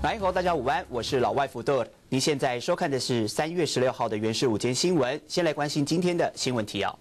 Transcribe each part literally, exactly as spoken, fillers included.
来吼，大家午安，我是老外福特。您现在收看的是三月十六号的原氏午间新闻。先来关心今天的新闻提要。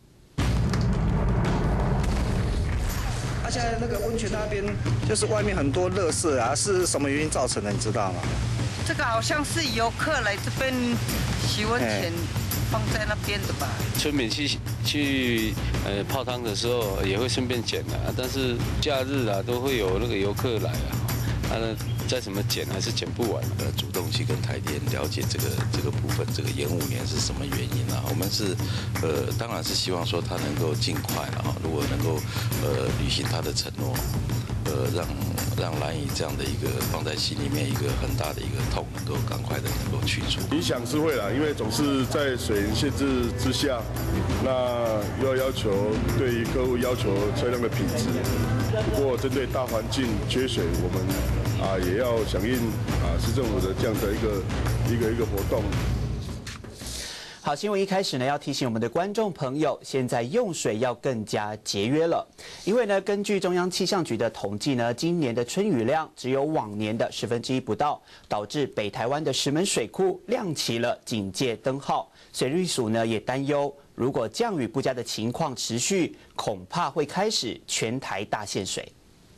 而且那个温泉那边，就是外面很多垃圾啊，是什么原因造成的？你知道吗？ 这个好像是游客来这边洗温泉。放在那边的吧。 村民去去呃泡汤的时候也会顺便捡啊，但是假日啊都会有那个游客来啊，啊再怎么捡还是捡不完。 呃，主动去跟台电了解这个这个部分，这个延五年是什么原因啊？我们是呃当然是希望说他能够尽快啊，如果能够呃履行他的承诺，呃让让兰屿这样的一个放在心里面一个很大的一个痛，能够赶快的能够去除。 影响是会啦，因为总是在水源限制之下，那又要要求对于客户要求车辆的品质。不过针对大环境缺水，我们啊也要响应啊市政府的这样的一个一个一个活动。 好，新闻一开始呢，要提醒我们的观众朋友，现在用水要更加节约了。因为呢，根据中央气象局的统计呢，今年的春雨量只有往年的十分之一不到，导致北台湾的石门水库亮起了警戒灯号。水利署呢也担忧，如果降雨不佳的情况持续，恐怕会开始全台大限水。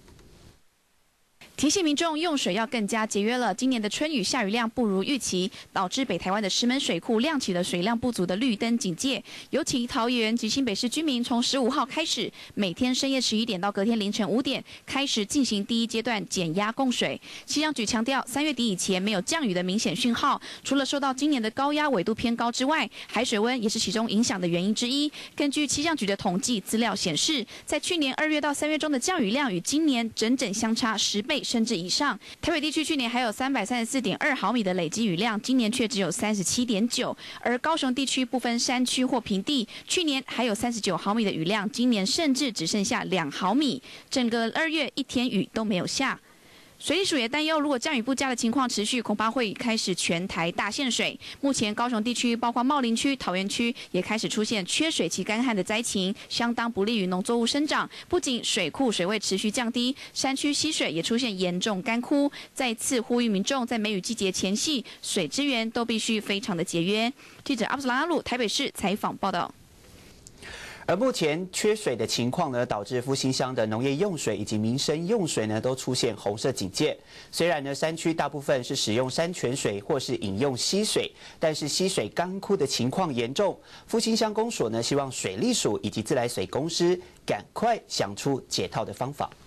提醒民众用水要更加节约了。今年的春雨下雨量不如预期，导致北台湾的石门水库亮起了水量不足的绿灯警戒。尤其桃园及新北市居民从十五号开始，每天深夜十一点到隔天凌晨五点开始进行第一阶段减压供水。气象局强调，三月底以前没有降雨的明显讯号，除了受到今年的高压纬度偏高之外，海水温也是其中影响的原因之一。根据气象局的统计资料显示，在去年二月到三月中的降雨量与今年整整相差十倍。甚至以上，台北地区去年还有三百三十四点二毫米的累积雨量，今年却只有三十七点九。而高雄地区部分山区或平地，去年还有三十九毫米的雨量，今年甚至只剩下两毫米，整个二月一天雨都没有下。水利署也担忧，如果降雨不佳的情况持续，恐怕会开始全台大限水。目前高雄地区，包括茂林区、桃园区，也开始出现缺水及干旱的灾情，相当不利于农作物生长。不仅水库水位持续降低，山区溪水也出现严重干枯。再次呼吁民众在梅雨季节前夕，水资源都必须非常的节约。记者阿布斯拉鲁台北市采访报道。 而目前缺水的情况呢，导致复兴乡的农业用水以及民生用水呢，都出现红色警戒。虽然呢，山区大部分是使用山泉水或是饮用溪水，但是溪水干枯的情况严重。复兴乡公所呢，希望水利署以及自来水公司赶快想出解套的方法。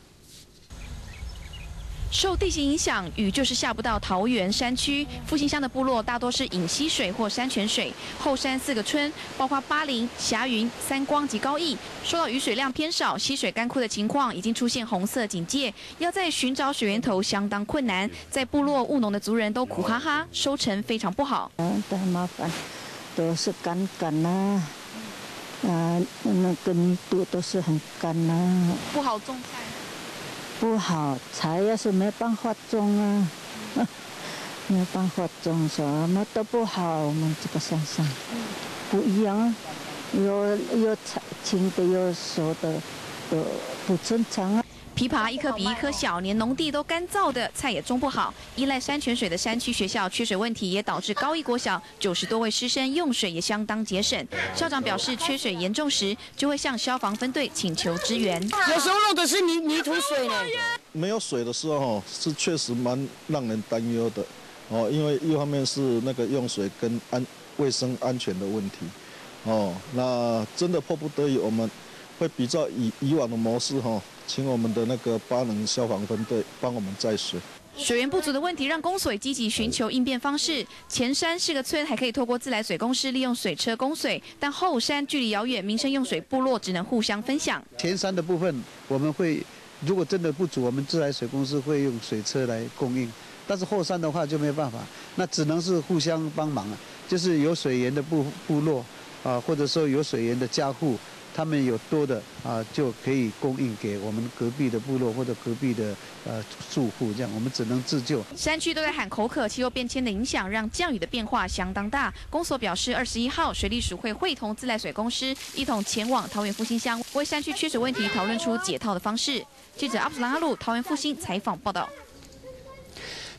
受地形影响，雨就是下不到桃园山区。复兴乡的部落大多是饮溪水或山泉水。后山四个村，包括巴林、霞云、三光及高义，受到雨水量偏少、溪水干枯的情况，已经出现红色警戒，要再寻找水源头相当困难。在部落务农的族人都苦哈哈，收成非常不好。 嗯，太麻烦，都是干干呐，啊，那根部都是很干呐， 不好种菜。 不好，菜要是没办法种啊，没有办法种，什么都不好。我们这个山上不一样啊，有有青的，有熟的，都不正常啊。 枇杷一颗比一颗小，连农地都干燥的，菜也种不好。依赖山泉水的山区学校缺水问题，也导致高一国小九十多位师生用水也相当节省。校长表示，缺水严重时，就会向消防分队请求支援。 有时候漏的是泥泥土水呢。 没有水的时候，是确实蛮让人担忧的哦，因为一方面是那个用水跟安卫生安全的问题哦，那真的迫不得已，我们会比照以以往的模式哈、哦。请我们的那个巴能消防分队帮我们载水。 水源不足的问题让公所积极寻求应变方式。前山是个村，还可以透过自来水公司利用水车供水，但后山距离遥远，民生用水部落只能互相分享。 前山的部分我们会，如果真的不足，我们自来水公司会用水车来供应，但是后山的话就没有办法，那只能是互相帮忙啊，就是有水源的部部落啊，或者说有水源的家户。他们有多的啊，就可以供应给我们隔壁的部落或者隔壁的呃住户，这样我们只能自救。 山区都在喊口渴，气候变迁的影响让降雨的变化相当大。公所表示，二十一号水利署会会同自来水公司一同前往桃园复兴乡，为山区缺水问题讨论出解套的方式。记者阿布斯拉鲁桃园复兴采访报道。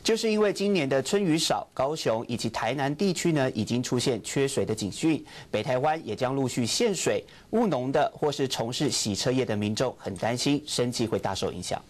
就是因为今年的春雨少，高雄以及台南地区呢已经出现缺水的警讯，北台湾也将陆续限水，务农的或是从事洗车业的民众很担心生计会大受影响。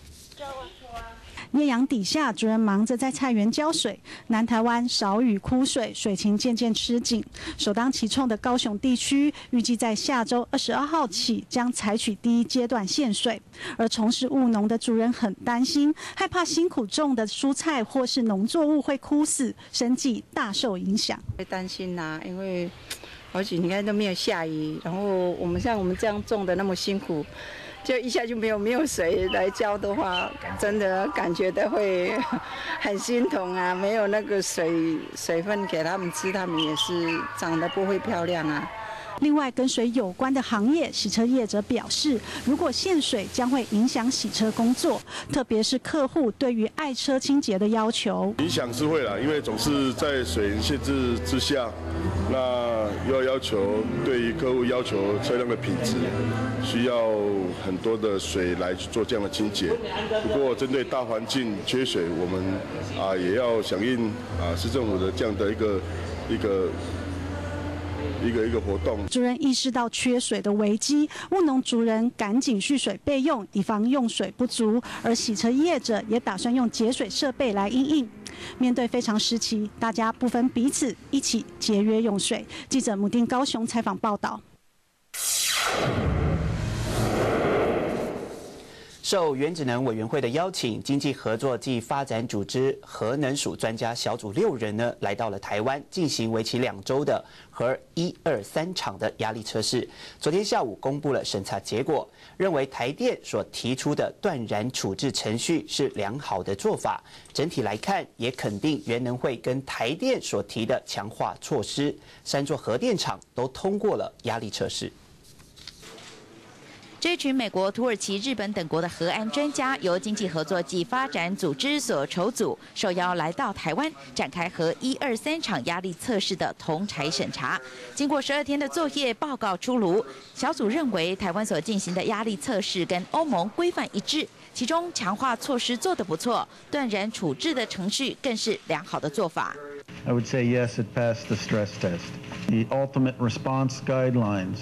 艳阳底下，主人忙着在菜园浇水。南台湾少雨枯水，水情渐渐吃紧。首当其冲的高雄地区，预计在下周二十二号起将采取第一阶段限水。而从事务农的主人很担心，害怕辛苦种的蔬菜或是农作物会枯死，生计大受影响。 会担心呐、啊，因为好几年都没有下雨，然后我们像我们这样种的那么辛苦。就一下就没有没有水来浇的话，真的感觉到会很心痛啊！没有那个水水分给他们吃，他们也是长得不会漂亮啊。 另外，跟水有关的行业，洗车业者表示，如果限水将会影响洗车工作，特别是客户对于爱车清洁的要求。 影响是会啦，因为总是在水源限制之下，那又要要求对于客户要求车辆的品质，需要很多的水来去做这样的清洁。不过，针对大环境缺水，我们啊也要响应啊市政府的这样的一个一个。一个一个活动， 主人意识到缺水的危机，务农族人赶紧蓄水备用，以防用水不足。而洗车业者也打算用节水设备来因应。面对非常时期，大家不分彼此，一起节约用水。记者母丁高雄采访报道。 受原子能委员会的邀请，经济合作暨发展组织核能署专家小组六人呢，来到了台湾，进行为期两周的核一二三厂的压力测试。昨天下午公布了审查结果，认为台电所提出的断然处置程序是良好的做法。整体来看，也肯定原能会跟台电所提的强化措施，三座核电厂都通过了压力测试。 这群美国、土耳其、日本等国的核安专家，由经济合作暨发展组织所筹组，受邀来到台湾，展开核一二三厂压力测试的同台审查。经过十二天的作业，报告出炉。小组认为，台湾所进行的压力测试跟欧盟规范一致，其中强化措施做得不错，断然处置的程序更是良好的做法。 I would say yes, it passed the stress test. The ultimate response guidelines.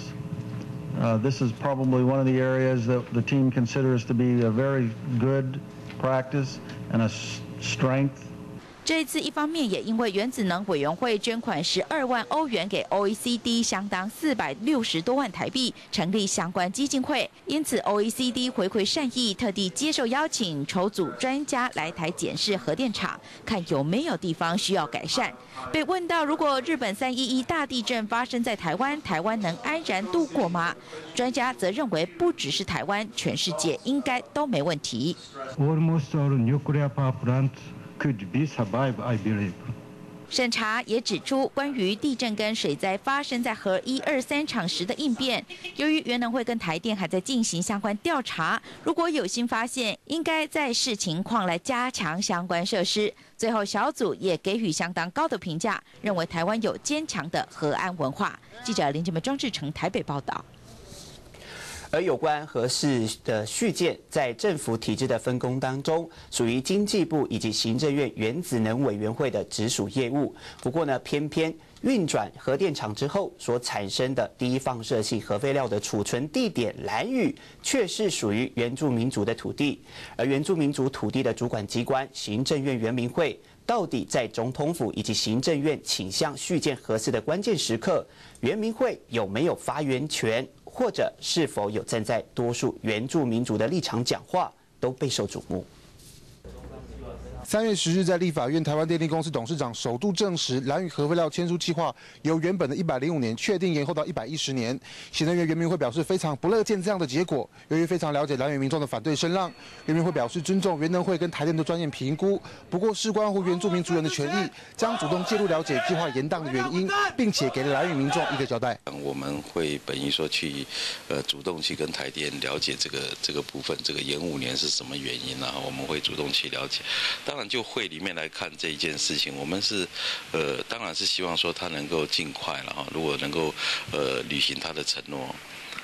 Uh, this is probably one of the areas that the team considers to be a very good practice and a strength. 这一次，一方面也因为原子能委员会捐款十二万欧元给 O E C D， 相当四百六十多万台币，成立相关基金会，因此 O E C D 回馈善意，特地接受邀请，筹组专家来台检视核电厂，看有没有地方需要改善。被问到如果日本三一一大地震发生在台湾，台湾能安然度过吗？专家则认为，不只是台湾，全世界应该都没问题。 Almost all nuclear power plants could be survived, I believe. 审查也指出，关于地震跟水灾发生在核一二三厂时的应变，由于原能会跟台电还在进行相关调查，如果有新发现，应该再视情况来加强相关设施。最后，小组也给予相当高的评价，认为台湾有坚强的核安文化。记者林志梅、庄志成台北报道。 而有关核四的续建，在政府体制的分工当中，属于经济部以及行政院原子能委员会的直属业务。不过呢，偏偏运转核电厂之后所产生的第一放射性核废料的储存地点兰屿，却是属于原住民族的土地。而原住民族土地的主管机关行政院原民会，到底在总统府以及行政院倾向续建核四的关键时刻，原民会有没有发言权？或者是否有站在多数原住民族的立场讲话，都备受瞩目。 三月十日，在立法院，台湾电力公司董事长首度证实，兰屿核废料签署计划由原本的一百零五年确定延后到一百一十年。行政院原民会表示非常不乐见这样的结果，由于非常了解兰屿民众的反对声浪，原民会表示尊重原能会跟台电的专业评估，不过事关乎原住民族人的权益，将主动介入了解计划延宕的原因，并且给了兰屿民众一个交代。 我们会本意说去，呃，主动去跟台电了解这个这个部分，这个延五年是什么原因啊？我们会主动去了解。当然，就会里面来看这一件事情，我们是，呃，当然是希望说他能够尽快了哈。如果能够，呃，履行他的承诺，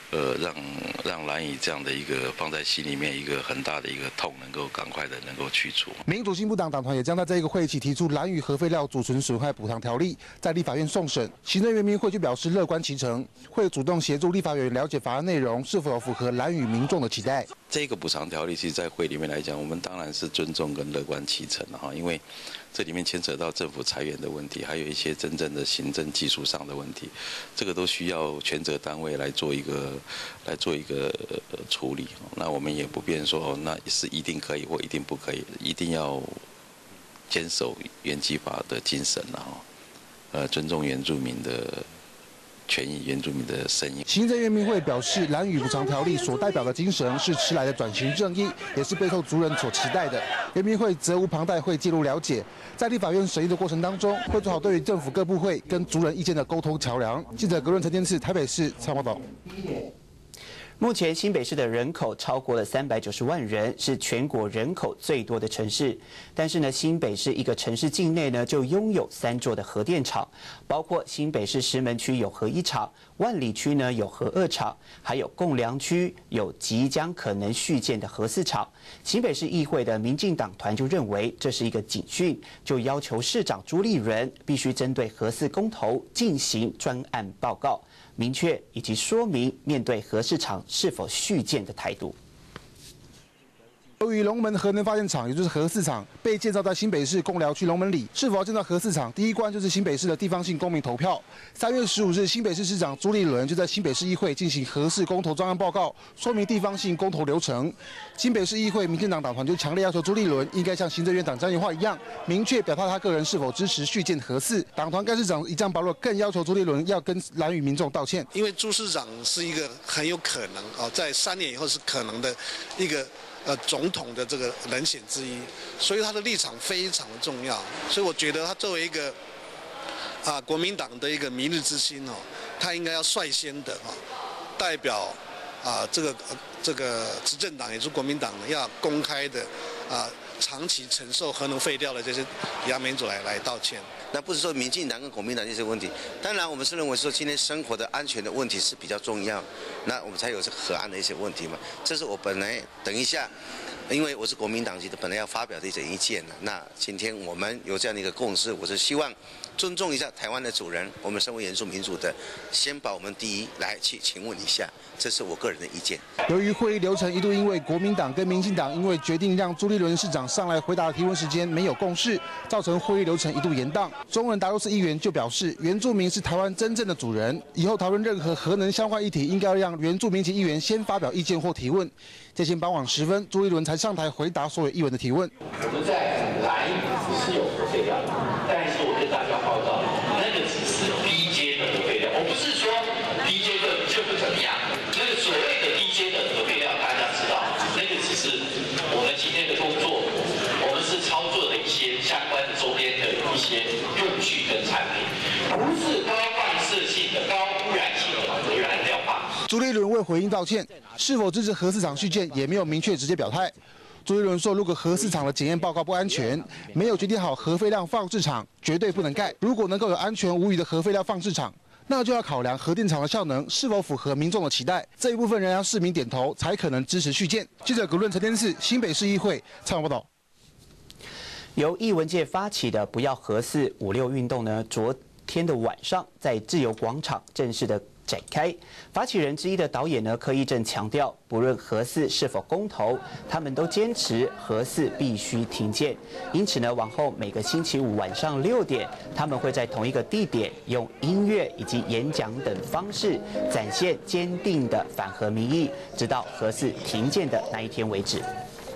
呃让让兰屿这样的一个放在心里面一个很大的一个痛，能够赶快的能够去除。 民主进步党党团也将在这一个会期提出兰屿核废料储存损害补偿条例，在立法院送审。行政院民会就表示乐观其成，会主动协助立法委员了解法案内容是否符合兰屿民众的期待。 这个补偿条例，其实在会里面来讲，我们当然是尊重跟乐观其成的哈，因为这里面牵扯到政府裁员的问题，还有一些真正的行政技术上的问题，这个都需要权责单位来做一个来做一个呃处理。那我们也不便说，那是一定可以或一定不可以，一定要坚守原基法的精神啊，呃，尊重原住民的权益、原住民的声音。 行政院民会表示，兰屿补偿条例所代表的精神是迟来的转型正义，也是背后族人所期待的。原民会责无旁贷，会介入了解，在立法院审议的过程当中，会做好对于政府各部会跟族人意见的沟通桥梁。记者格伦陈天赐台北市采访报道。 目前新北市的人口超过了三百九十万人，是全国人口最多的城市。但是呢，新北市一个城市境内呢，就拥有三座的核电厂，包括新北市石门区有核一厂，万里区呢有核二厂，还有贡良区有即将可能续建的核四厂。新北市议会的民进党团就认为这是一个警讯，就要求市长朱立伦必须针对核四公投进行专案报告。明确以及说明面对核市场是否续建的态度。由于龙门核能发电厂，也就是核四厂，被建造在新北市贡寮区龙门里，是否要建造核四厂，第一关就是新北市的地方性公民投票。三月十五日，新北市市长朱立伦就在新北市议会进行核四公投专案报告，说明地方性公投流程。新北市议会民进党党团就强烈要求朱立伦应该像行政院长张荣华一样，明确表态他个人是否支持续建核四。党团干事长一张保罗更要求朱立伦要跟兰屿民众道歉， 因为朱市长是一个很有可能啊，在三年以后是可能的一个。呃，总统的这个人选之一，所以他的立场非常的重要。所以我觉得他作为一个啊国民党的一个明日之星哦，他应该要率先的啊代表啊这个这个执政党，也就是国民党呢，要公开的啊长期承受核能废料的这些亚民族来来道歉。 那不是说民进党跟国民党这些问题，当然我们是认为说今天生活的安全的问题是比较重要，那我们才有这个核安的一些问题嘛。这是我本来等一下，因为我是国民党籍的，本来要发表的一些意见的。那今天我们有这样的一个共识，我是希望尊重一下台湾的主人，我们身为原住民族的，先把我们第一来去请问一下，这是我个人的意见。 由于会议流程一度因为国民党跟民进党因为决定让朱立伦市长上来回答提问时间没有共识，造成会议流程一度延宕。中人达洛斯议员就表示，原住民是台湾真正的主人，以后讨论任何核能相关议题，应该要让原住民籍议员先发表意见或提问。接近傍晚时分，朱立伦才上台回答所有议员的提问。 我们在兰屿是有核废料，但是我跟大家报告，那个只是低阶的核废料，我不是说低阶的就不怎么样。那个所谓的低阶的核废料，大家知道，那个只是我们今天的工作，我们是操作的一些相关的周边的一些用具跟产品，不是高放射性的、高污染性的核燃料棒。 朱立伦未回应道歉，是否支持核四厂续建也没有明确直接表态。朱立伦说，如果核四厂的检验报告不安全，没有决定好核废料放置场，绝对不能盖。如果能够有安全无虞的核废料放置场，那就要考量核电厂的效能是否符合民众的期待。这一部分仍要市民点头，才可能支持续建。记者葛润陈天赐，新北市议会采访报道。由艺文界发起的“不要核四五六”运动呢，昨天的晚上在自由广场正式的展开。发起人之一的导演呢，柯一正强调，不论核四是否公投，他们都坚持核四必须停建。因此呢，往后每个星期五晚上六点，他们会在同一个地点用音乐以及演讲等方式，展现坚定的反核民意，直到核四停建的那一天为止。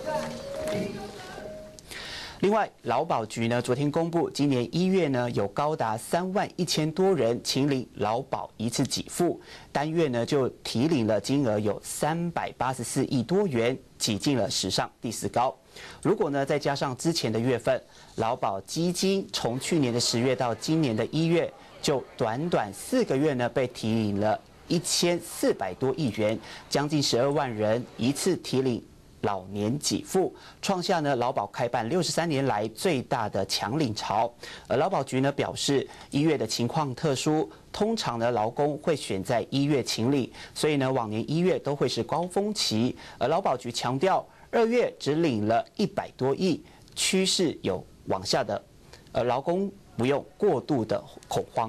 另外，劳保局呢昨天公布，今年一月呢有高达三万一千多人请领劳保一次给付，单月呢就提领了金额有三百八十四亿多元，挤进了史上第四高。如果呢再加上之前的月份，劳保基金从去年的十月到今年的一月，就短短四个月呢被提领了一千四百多亿元，将近十二万人一次提领老年给付，创下呢劳保开办六十三年来最大的抢领潮。而劳保局呢表示，一月的情况特殊，通常呢劳工会选在一月请领，所以呢往年一月都会是高峰期。而劳保局强调，二月只领了一百多亿，趋势有往下的，而劳工不用过度的恐慌。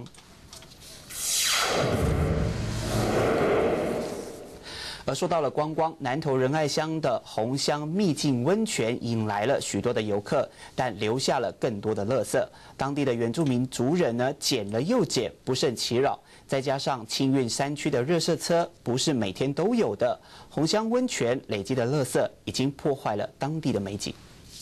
而说到了观光，南投仁爱乡的红香秘境温泉引来了许多的游客，但留下了更多的垃圾。当地的原住民族人呢，捡了又捡，不胜其扰。再加上清运山区的热色车不是每天都有的，红香温泉累积的垃圾已经破坏了当地的美景。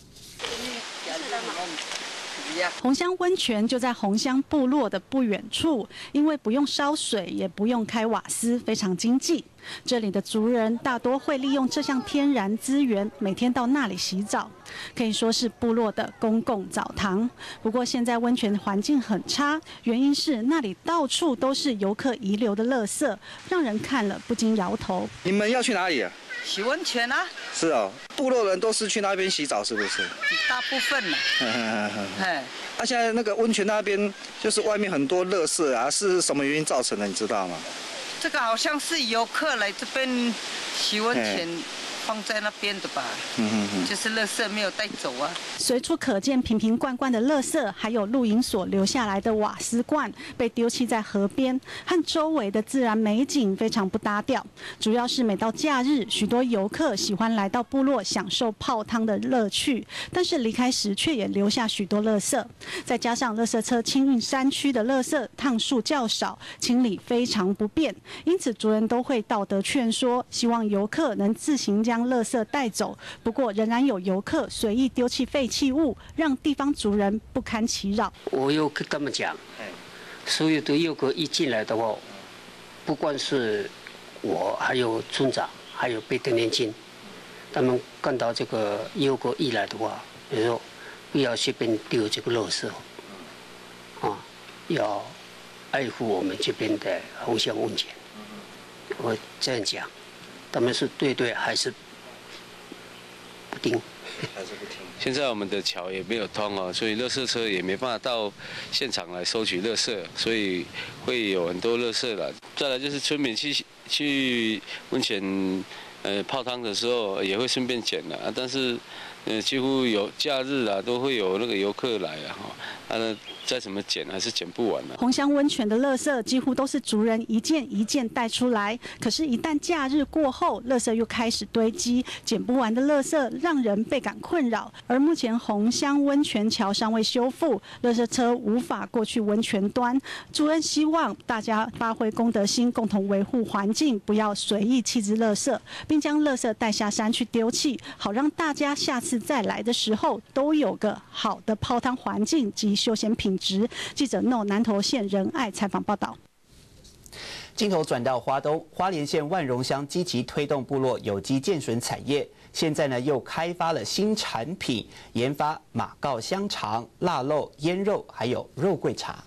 红香温泉就在红香部落的不远处，因为不用烧水，也不用开瓦斯，非常经济。这里的族人大多会利用这项天然资源，每天到那里洗澡，可以说是部落的公共澡堂。不过现在温泉环境很差，原因是那里到处都是游客遗留的垃圾，让人看了不禁摇头。 你们要去哪里啊？ 洗温泉啊？ 是哦，部落人都是去那边洗澡，是不是？ 大部分呢。 哎，啊，现在那个温泉那边就是外面很多垃圾啊，是什么原因造成的？你知道吗？ 这个好像是游客来这边洗温泉放在那边的吧，嗯嗯嗯，就是垃圾没有带走啊。 随处可见瓶瓶罐罐的垃圾，还有露营所留下来的瓦斯罐被丢弃在河边，和周围的自然美景非常不搭调。主要是每到假日，许多游客喜欢来到部落享受泡汤的乐趣，但是离开时却也留下许多垃圾。再加上垃圾车清运山区的垃圾趟数较少，清理非常不便，因此族人都会道德劝说，希望游客能自行将将垃圾带走，不过仍然有游客随意丢弃废弃物，让地方族人不堪其扰。 我又跟他们讲，所有的游客一进来的话，不管是我，还有村长，还有别的年轻，他们看到这个游客一来的话，比如说不要随便丢这个垃圾，啊，要爱护我们这边的红香温泉。我这样讲。他们是对对还是不听？ 还是不听。现在我们的桥也没有通哦，所以垃圾车也没办法到现场来收取垃圾，所以会有很多垃圾了。再来就是村民去去温泉呃泡汤的时候也会顺便捡了，但是呃几乎有假日啊都会有那个游客来啊哈，啊再怎么捡还是捡不完了。 红香温泉的垃圾几乎都是族人一件一件带出来，可是，一旦假日过后，垃圾又开始堆积，捡不完的垃圾让人倍感困扰。而目前红香温泉桥尚未修复，垃圾车无法过去温泉端。族人希望大家发挥公德心，共同维护环境，不要随意弃置垃圾，并将垃圾带下山去丢弃，好让大家下次再来的时候都有个好的泡汤环境及休闲品质。记者 No 南投县仁爱采访报道。 镜头转到花东，花莲县万荣乡积极推动部落有机健笋产业，现在呢又开发了新产品，研发马告香肠、腊肉、腌肉，还有肉桂茶。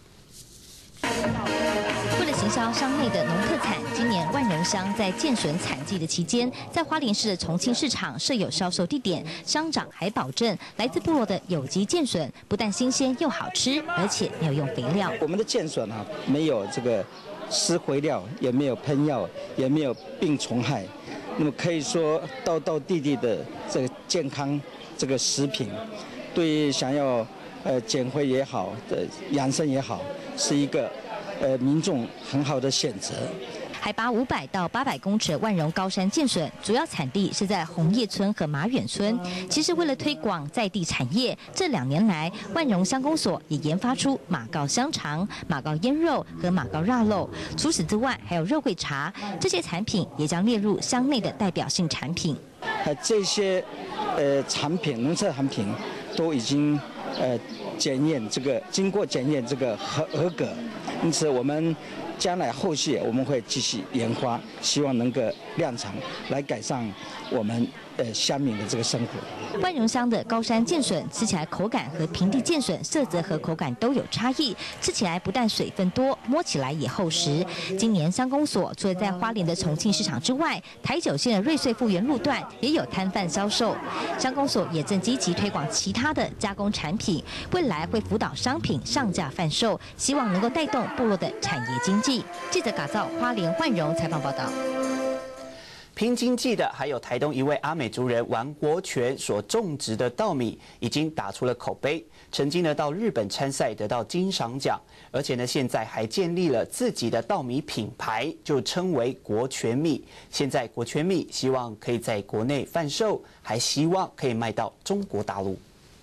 为了行销乡内的农特产，今年万荣乡在健笋产季的期间，在花莲市的重庆市场设有销售地点。乡长还保证，来自部落的有机健笋不但新鲜又好吃，而且没有用肥料。 我们的健笋啊，没有这个施肥料，也没有喷药，也没有病虫害，那么可以说道道地地的这个健康这个食品，对于想要呃减肥也好，呃养生也好，是一个。呃，民众很好的选择。 海拔五百到八百公尺的万荣高山健笋，主要产地是在红叶村和马远村。其实为了推广在地产业，这两年来，万荣乡公所也研发出马告香肠、马告腌肉和马告腊肉。除此之外，还有肉桂茶，这些产品也将列入乡内的代表性产品。 呃，这些呃产品，农特产品都已经呃检验这个，经过检验这个合合格。因此，我们将来后续我们会继续研发，希望能够量产，来改善我们呃乡民的这个生活。 万荣乡的高山剑笋吃起来口感和平地剑笋色泽和口感都有差异，吃起来不但水分多，摸起来也厚实。今年乡公所除了在花莲的重庆市场之外，台九线的瑞穗复原路段也有摊贩销售。乡公所也正积极推广其他的加工产品，未来会辅导商品上架贩售，希望能够带动部落的产业经济。记者嘎造花莲万荣采访报道。 拼经济的还有台东一位阿美族人王国权所种植的稻米，已经打出了口碑。曾经呢到日本参赛得到金赏奖，而且呢现在还建立了自己的稻米品牌，就称为国权米。现在国权米希望可以在国内贩售，还希望可以卖到中国大陆。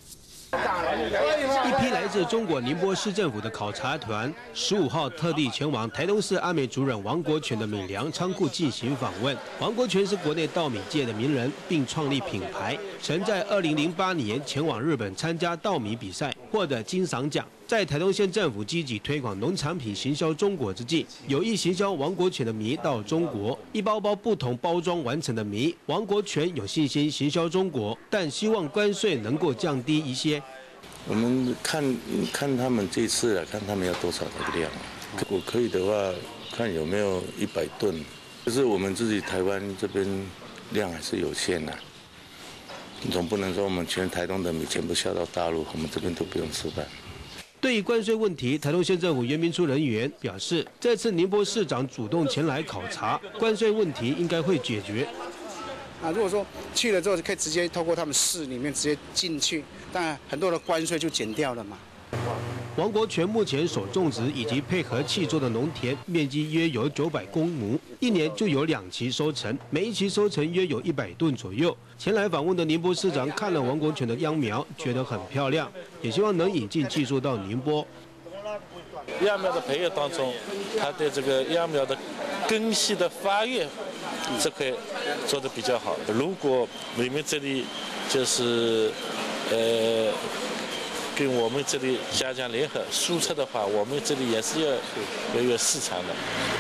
一批来自中国宁波市政府的考察团，十五号特地前往台东市阿美族人王国权的米粮仓库进行访问。王国权是国内稻米界的名人，并创立品牌，曾在二零零八年前往日本参加稻米比赛，获得金赏奖。在台东县政府积极推广农产品行销中国之际，有意行销王国权的米到中国，一包包不同包装完成的米。王国权有信心行销中国，但希望关税能够降低一些。 我们看看他们这次啊，看他们要多少的量。如果可以的话，看有没有一百吨。就是我们自己台湾这边量还是有限的，你总不能说我们全台东的米全部销到大陆，我们这边都不用吃饭。 对于关税问题，台东县政府原民处人员表示，这次宁波市长主动前来考察，关税问题应该会解决。 啊，如果说去了之后，就可以直接透过他们市里面直接进去，当然很多的关税就减掉了嘛。 王国权目前所种植以及配合契作的农田面积约有九百公亩，一年就有两期收成，每一期收成约有一百吨左右。前来访问的宁波市长看了王国权的秧苗，觉得很漂亮，也希望能引进技术到宁波。 秧苗的培育当中，它对这个秧苗的根系的发育这块做得比较好。如果你们这里就是呃跟我们这里加强联合输出的话，我们这里也是要要有市场的。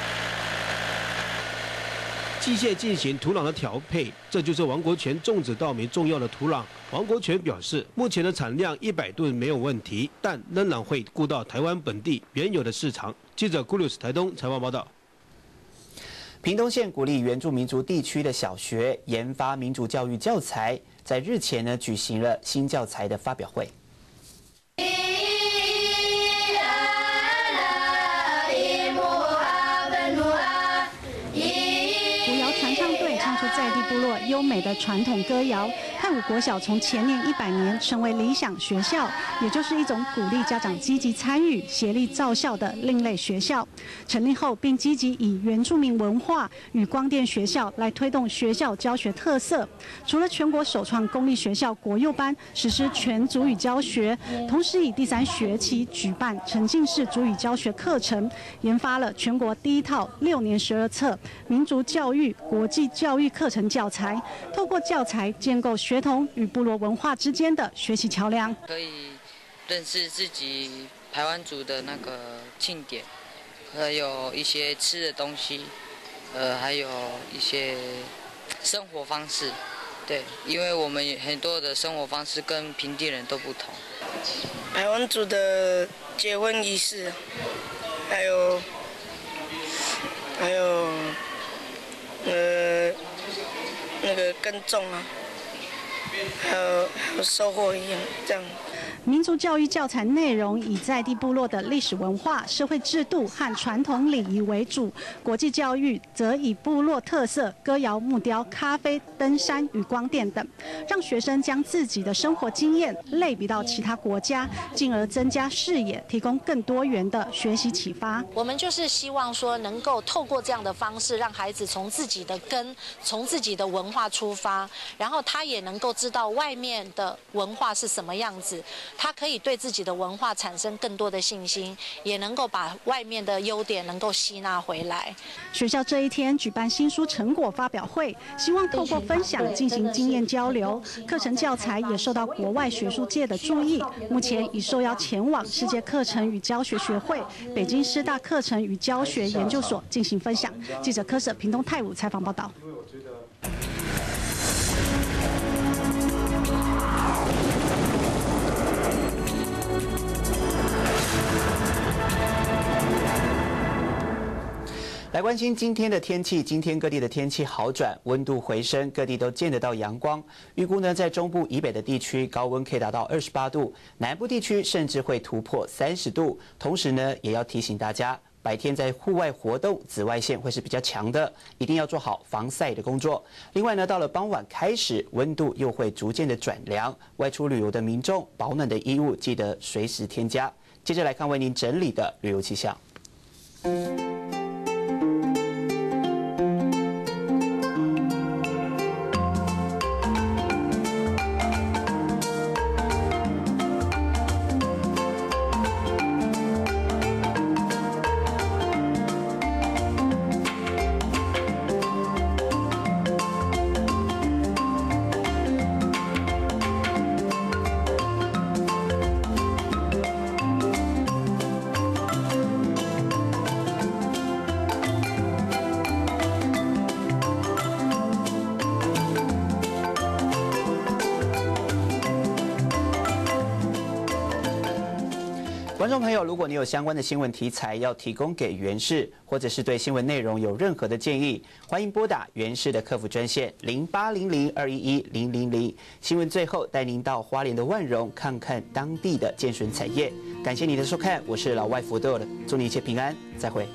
机械进行土壤的调配，这就是王国权种植稻米重要的土壤。王国权表示，目前的产量一百吨没有问题，但仍然会顾到台湾本地原有的市场。记者古鲁斯台东采访报道。 屏东县鼓励原住民族地区的小学研发民主教育教材，在日前呢举行了新教材的发表会。 古谣传唱队唱出在地部落优美的传统歌谣。泰武国小从前年一百年成为理想学校，也就是一种鼓励家长积极参与、协力造校的另类学校。成立后，并积极以原住民文化与光电学校来推动学校教学特色。除了全国首创公立学校国幼班实施全族语教学，同时以第三学期举办沉浸式族语教学课程，研发了全国第一套六年十二册民族教育国际教育课程教材，透过教材建构学童与部落文化之间的学习桥梁， 可以认识自己排湾族的那个庆典，还有一些吃的东西，呃，还有一些生活方式。对，因为我们很多的生活方式跟平地人都不同。 排湾族的结婚仪式，还有还有呃那个耕种啊。还有还有收获一样这样。 民族教育教材内容以在地部落的历史文化、社会制度和传统礼仪为主，国际教育则以部落特色、歌谣、木雕、咖啡、登山与光电等，让学生将自己的生活经验类比到其他国家，进而增加视野，提供更多元的学习启发。 我们就是希望说，能够透过这样的方式，让孩子从自己的根、从自己的文化出发，然后他也能够知道外面的文化是什么样子。他可以对自己的文化产生更多的信心，也能够把外面的优点能够吸纳回来。 学校这一天举办新书成果发表会，希望透过分享进行经验交流。课程教材也受到国外学术界的注意，目前已受邀前往世界课程与教学学会、北京师大课程与教学研究所进行分享。记者柯舍屏东泰武采访报道。 来关心今天的天气，今天各地的天气好转，温度回升，各地都见得到阳光。预估呢，在中部以北的地区，高温可以达到二十八度，南部地区甚至会突破三十度。同时呢，也要提醒大家，白天在户外活动，紫外线会是比较强的，一定要做好防晒的工作。另外呢，到了傍晚开始，温度又会逐渐的转凉，外出旅游的民众，保暖的衣物记得随时添加。接着来看为您整理的旅游气象。观众朋友，如果你有相关的新闻题材要提供给原视，或者是对新闻内容有任何的建议，欢迎拨打原视的客服专线零八零零二一一零零零。新闻最后带您到花莲的万荣看看当地的健身产业。感谢您的收看，我是老外福豆的，祝你一切平安，再会。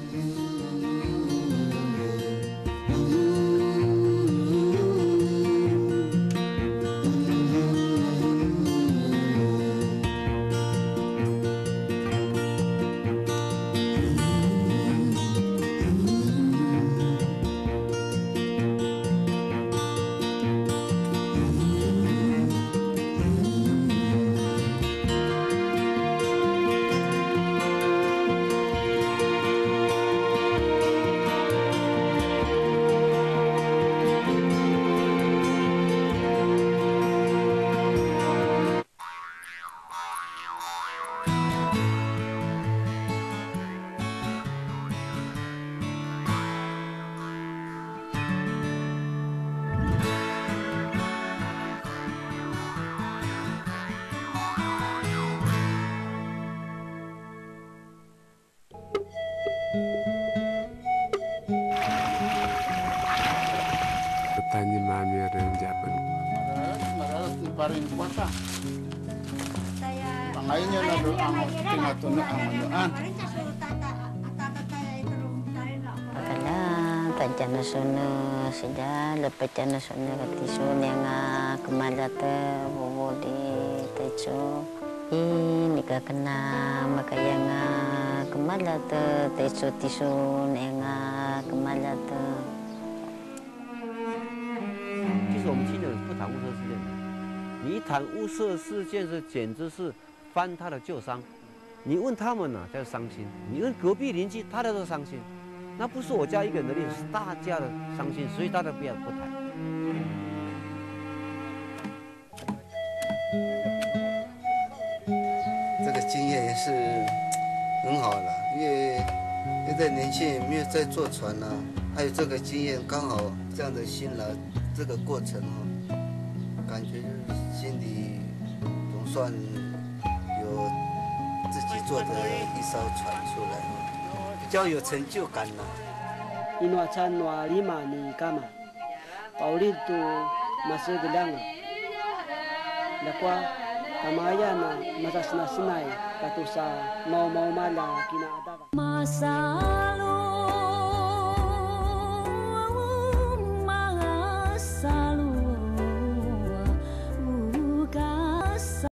Tanya mami ada yang Jepang. Baring puasa. Pangainya na do ang tingatun ang manuan. Pakala tajana suna sida lepetana suna katisun yang kemalata bobodi techo. Ini kena makayang kemalata techo tisun yang kemalata. 其实我们青年人不谈雾社事件，你一谈雾社事件是简直是翻他的旧伤。你问他们呢、啊，他就伤心；你问隔壁邻居，他都伤心。那不是我家一个人的历史，是大家的伤心，所以大家不要不谈。 这个经验也是很好了，因为现在年轻人没有在坐船了、啊，还有这个经验，刚好这样的辛劳。 这个过程哈，感觉就是心里总算有自己做的一艘船出来，比较有成就感了。 因为参话lima ni kama, Paulito masih gelang. Lakwa tamaya na masas na sinay katusa mau mau mala kina adaga.